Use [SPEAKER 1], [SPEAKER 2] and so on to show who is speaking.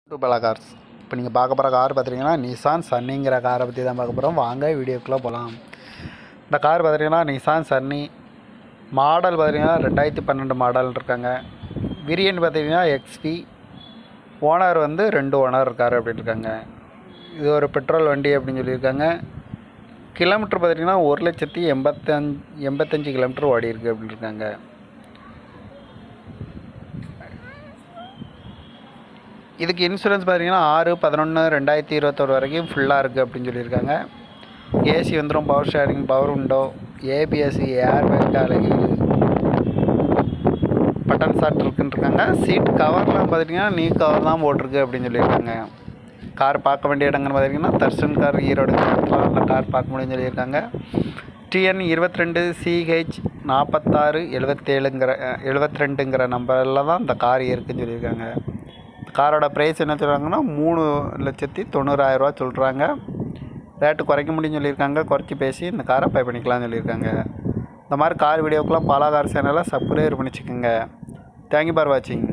[SPEAKER 1] பல கார்ஸ் இப்போ நீங்கள் பார்க்க போகிற கார் பார்த்துட்டிங்கன்னா நிசான் சன்னிங்கிற காரை பற்றி தான் பார்க்க போகிறோம். வாங்க வீடியோக்குள்ளே போகலாம். இந்த கார் பார்த்துட்டிங்கன்னா நிசான் சன்னி மாடல் பார்த்திங்கன்னா 2012 மாடல் இருக்காங்க. வேரியன்ட் பார்த்திங்கன்னா XV. ஓனர் வந்து 2 ஓனர் இருக்கார் அப்படின்னு இருக்காங்க. இது ஒரு பெட்ரோல் வண்டி அப்படின்னு சொல்லியிருக்காங்க. கிலோமீட்டர் பார்த்திங்கன்னா 1,85,000 கிலோமீட்டர் ஓடி இருக்குது அப்படின்னு இருக்காங்க. இதுக்கு இன்சூரன்ஸ் பார்த்தீங்கன்னா 6/11/2021 வரைக்கும் ஃபுல்லாக இருக்குது அப்படின்னு சொல்லியிருக்காங்க. ஏசி வந்துடும், power sharing, power window, ABS, air bag, அழகி பட்டன் ஸ்டார்ட் இருக்குன்னு இருக்காங்க. சீட் கவர்லாம் பார்த்தீங்கன்னா நியூ கவர் தான் போட்டிருக்கு அப்படின்னு சொல்லியிருக்காங்க. கார் பார்க்க வேண்டிய இடங்கன்னு பார்த்தீங்கன்னா தர்ஷன் கார் ஈரோடு அந்த கார் பார்க்க முடியும்னு சொல்லியிருக்காங்க. TN 22CH 4677 நம்பரில் தான் இந்த கார் இருக்குதுன்னு சொல்லியிருக்காங்க. காரோட ப்ரைஸ் என்ன சொல்கிறாங்கன்னா 3,90,000 சொல்கிறாங்க. ரேட்டு குறைக்க முடியும்னு சொல்லியிருக்காங்க. குறைச்சி பேசி இந்த காரை பை பண்ணிக்கலாம்னு சொல்லியிருக்காங்க. இந்த மாதிரி கார் வீடியோக்கெலாம் பல கார் சேனலை சப்ஸ்கிரைப் பண்ணி வச்சுக்கோங்க. தேங்க்யூ ஃபார் வாட்சிங்.